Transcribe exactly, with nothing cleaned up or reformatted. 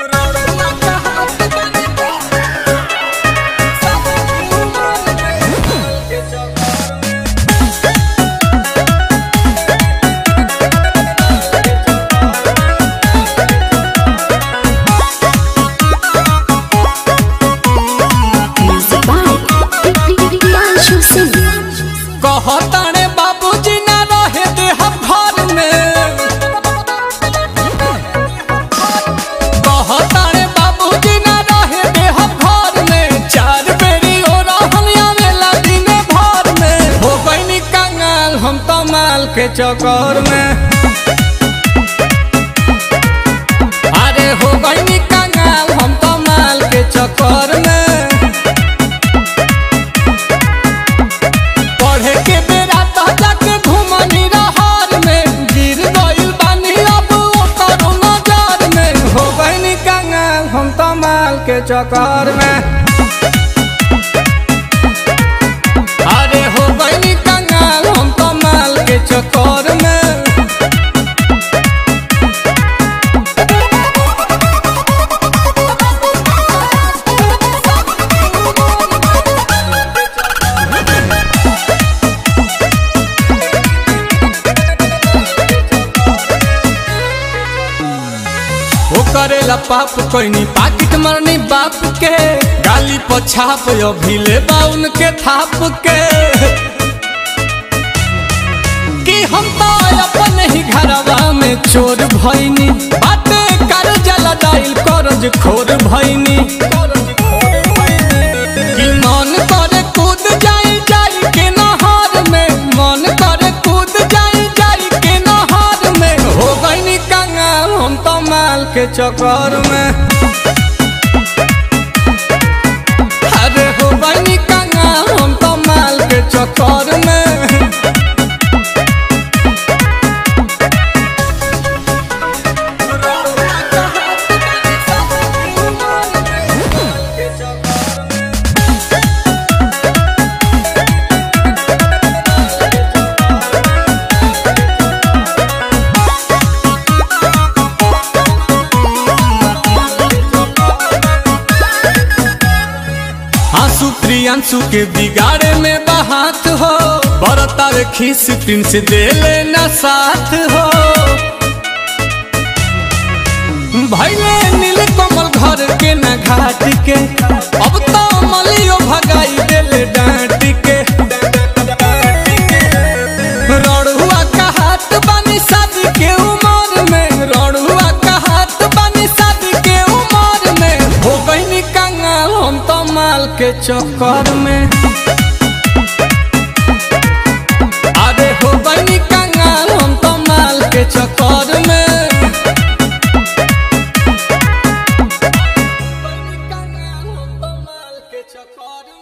कहताने बाबूजी ना रहे दे हम घर में, कहताने बाबूजी ना रहे दे हम घर में। चार बेरी हो रहल आवेला दिन भर में। हो गईनी कंगाल हम तो माल के चक्कर में। अरे हो गईनी कंगाल हम तो माल के चक्कर में। के चक्कर में अरे हो गईनी कंगाल हम तो माल के चक्कर में। वो करेला पाप कोई पाकिट मरनी बाप के। गाली पछाप अभी ले बाउन के थाप के। कि हम तो अपन ही घरवा में चोर भईनी। बाटे कर जला दाइल करज खोर भईनी। कि मन करे कूद जाई जाई के नहर में। मन करे कूद जाई जाई के नहर में। हो गईनी कंगाल हम तो माल के चक्कर में। अरे हो गईनी कंगाल हम तो माल के चक्कर में। प्रियांशु के बिगाड़े में बहात हो। बरतार खीस प्रिंस दे लेना साथ हो। भैले नील कमल घर के न घाट के। अब तो मलियो भगाई देले डांट के। रड़ुआ का हाथ बानी शादी के उमर में। रड़ुआ का हाथ बानी शादी के उमर में। हो गईनी कंगाल हम तो माल के चक्कर में। अरे हो गईनी कंगाल हम तो माल के चक्कर में। कंगाल हम तो माल के चक्कर में।